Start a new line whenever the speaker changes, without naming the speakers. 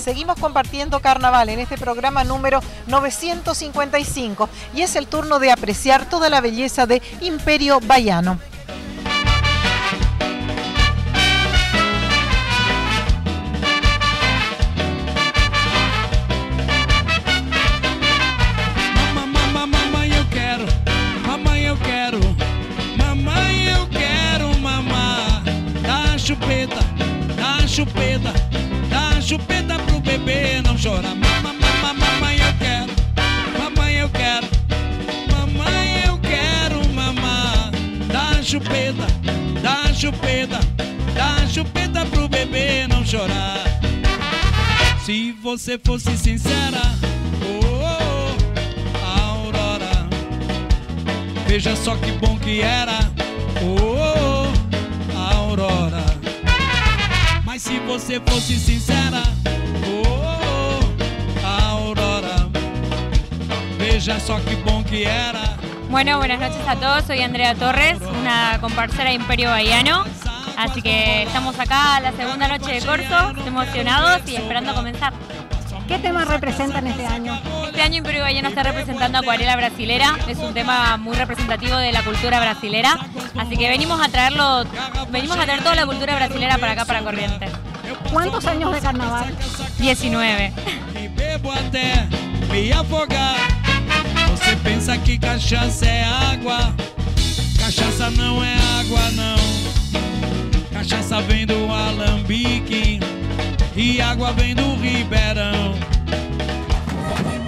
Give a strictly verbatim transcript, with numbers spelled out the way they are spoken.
seguimos compartiendo carnaval en este programa número novecientos cincuenta y cinco y es el turno de apreciar toda la belleza de Imperio Baiano.
Chupeta, dá chupeta, dá chupeta pro bebê não chorar. Mamãe, mamãe, eu quero, mamãe, eu quero, mamãe, eu quero, mamãe. Dá chupeta, dá chupeta, dá chupeta pro bebê não chorar. Se você fosse sincera, oh, oh, Aurora, veja só que bom que era, oh, oh, Aurora. Mas se você fosse sincera, oh, oh, Aurora, veja só que bom que era.
Bueno, buenas noches a todos, soy Andrea Torres, una comparsera de Imperio Baiano. Así que estamos acá, la segunda noche de corso, emocionados y esperando comenzar.
¿Qué temas representan este año?
Este año Imperio Baiano está representando Acuarela Brasilera, es un tema muy representativo de la cultura brasilera, así que venimos a traerlo, venimos a traer toda la cultura brasilera para acá, para Corrientes.
¿Cuántos años de carnaval?
diecinueve.
E bebo até me afogar. Você pensa que cachaça é água? Cachaça não é água, não. Cachaça vem do alambique e água vem do ribeirão.